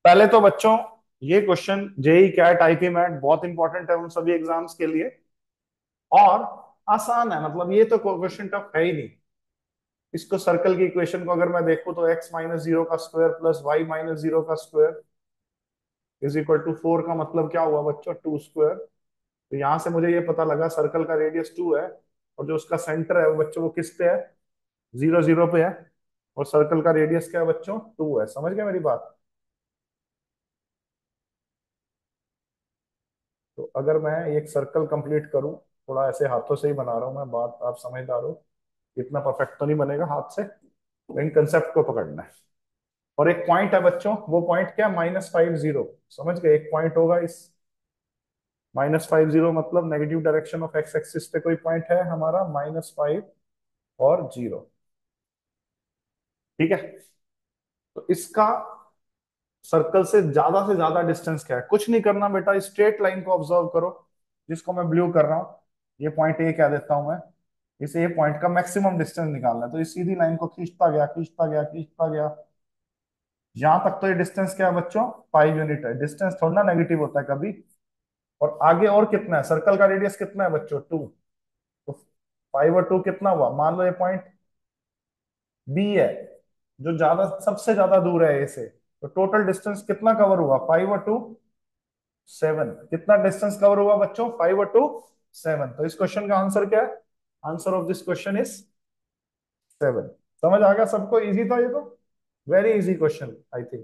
पहले तो बच्चों ये question JEE CAT IP MAT बहुत इंपॉर्टेंट है उन सभी एग्जाम्स के लिए। और आसान है, मतलब ये तो क्वेश्चन टफ है ही नहीं। इसको सर्कल की इक्वेशन को अगर मैं देखूं तो x माइनस जीरो का square plus Y minus zero का स्क्वायर इज इक्वल टू 4 का मतलब क्या हुआ बच्चों, 2 स्क्वायर। तो यहां से मुझे ये पता लगा सर्कल का रेडियस 2 है, और जो उसका सेंटर है वो बच्चों वो किस पे है, 0 0 पे है। और सर्कल का रेडियस क्या है बच्चों, 2 है। समझ गए मेरी बात। तो अगर मैं एक सर्कल कंप्लीट करूं, थोड़ा ऐसे हाथों से ही बना रहा हूं मैं, बात आप समझदार हो, इतना परफेक्ट तो नहीं बनेगा हाथ से, लेकिन कंसेप्ट को पकड़ना है। और एक पॉइंट है बच्चों, वो पॉइंट क्या, -5 0। समझ गए, एक पॉइंट होगा इस -5 0, मतलब negative direction of X axis पे कोई पॉइंट है हमारा -5 और 0। ठीक है। तो इसका सर्कल से ज्यादा डिस्टेंस क्या है, कुछ नहीं करना बेटा, स्ट्रेट लाइन को ऑब्जर्व करो, जिसको मैं ब्लू कर रहा हूं। ये पॉइंट ए कह देता हूं मैं। इसे ये पॉइंट का मैक्सिमम डिस्टेंस निकालना है, तो इस सीधी लाइन को खींचता गया खींचता गया खींचता गया, यहां तक तो ये डिस्टेंस क्या है बच्चों, 5 यूनिट है। डिस्टेंस थोड़ा ना नेगेटिव होता है कभी। और आगे और कितना है, सर्कल का रेडियस कितना है बच्चों, 2। तो 5 और 2 कितना हुआ, मान लो ये पॉइंट बी है, जो सबसे ज्यादा दूर है ए से। तो टोटल डिस्टेंस कितना कवर हुआ, 5 और 2 7। कितना डिस्टेंस कवर हुआ बच्चों, 5 और 2 7। तो इस क्वेश्चन का आंसर क्या है, answer of this question is 7। समझ आ गया सबको, इजी था ये तो, very easy question I think.